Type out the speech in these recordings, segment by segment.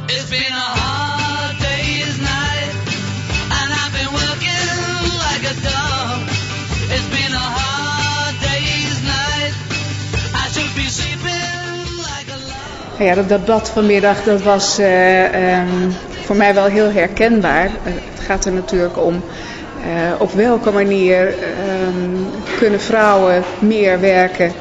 It's been a hard day's night, and I've been working like a dog. It's been a hard day's night, I should be sleeping like a log. Ja, dat debat vanmiddag dat was voor mij wel heel herkenbaar. Het gaat er natuurlijk om op welke manier kunnen vrouwen meer werken.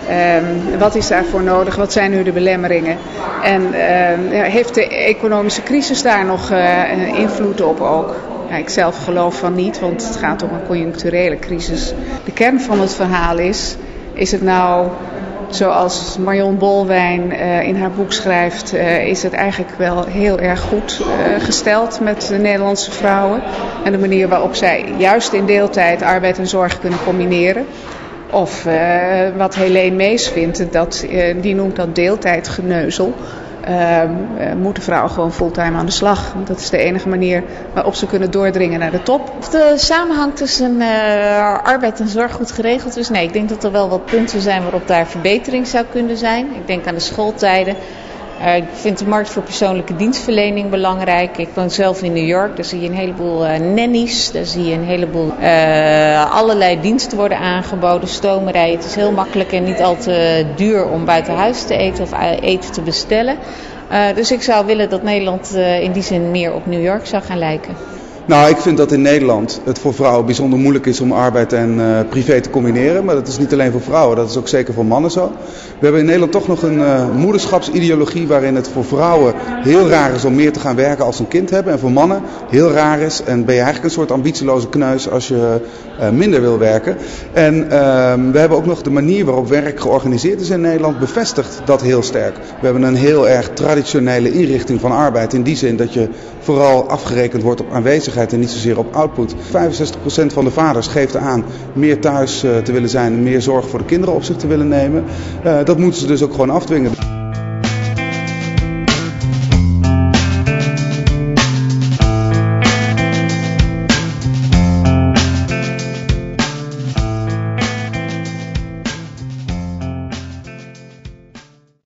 Wat is daarvoor nodig? Wat zijn nu de belemmeringen? En heeft de economische crisis daar nog invloed op ook? Ja, ik zelf geloof van niet, want het gaat om een conjuncturele crisis. De kern van het verhaal is het nou, zoals Marion Bolwijn in haar boek schrijft, is het eigenlijk wel heel erg goed gesteld met de Nederlandse vrouwen. En de manier waarop zij juist in deeltijd arbeid en zorg kunnen combineren. Of wat Helene Mees vindt, die noemt dat deeltijdgeneuzel. Moeten vrouwen gewoon fulltime aan de slag. Want dat is de enige manier waarop ze kunnen doordringen naar de top. Of de samenhang tussen arbeid en zorg goed geregeld is? Nee, ik denk dat er wel wat punten zijn waarop daar verbetering zou kunnen zijn. Ik denk aan de schooltijden. Ik vind de markt voor persoonlijke dienstverlening belangrijk. Ik woon zelf in New York, daar zie je een heleboel nannies. Daar zie je een heleboel allerlei diensten worden aangeboden. Stomerij, het is heel makkelijk en niet al te duur om buiten huis te eten of eten te bestellen. Dus ik zou willen dat Nederland in die zin meer op New York zou gaan lijken. Nou, ik vind dat in Nederland het voor vrouwen bijzonder moeilijk is om arbeid en privé te combineren. Maar dat is niet alleen voor vrouwen, dat is ook zeker voor mannen zo. We hebben in Nederland toch nog een moederschapsideologie waarin het voor vrouwen heel raar is om meer te gaan werken als ze een kind hebben. En voor mannen heel raar is en ben je eigenlijk een soort ambitieloze kneus als je minder wil werken. En we hebben ook nog de manier waarop werk georganiseerd is in Nederland bevestigt dat heel sterk. We hebben een heel erg traditionele inrichting van arbeid in die zin dat je vooral afgerekend wordt op aanwezigheid en niet zozeer op output. 65% van de vaders geeft aan meer thuis te willen zijn en meer zorg voor de kinderen op zich te willen nemen. Dat moeten ze dus ook gewoon afdwingen.